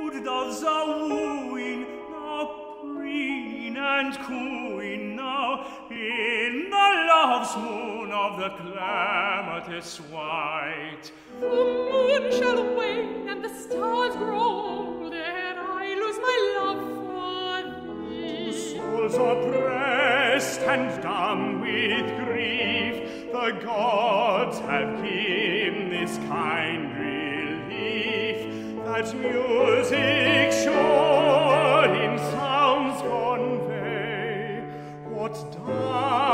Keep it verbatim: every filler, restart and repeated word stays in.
brood doves are wooing, now preening and cooing, now in the love's moon of the clematis white. The moon shall wane and the stars grow old, ere I lose my love for thee. Souls oppressed and dumb with grief, the gods have given this kind relief, that music sure in sounds convey what does